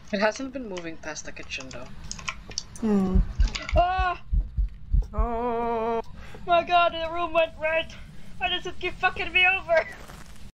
It hasn't been moving past the kitchen though. Hmm. Ah! Oh. My god, the room went red! Why does it keep fucking me over?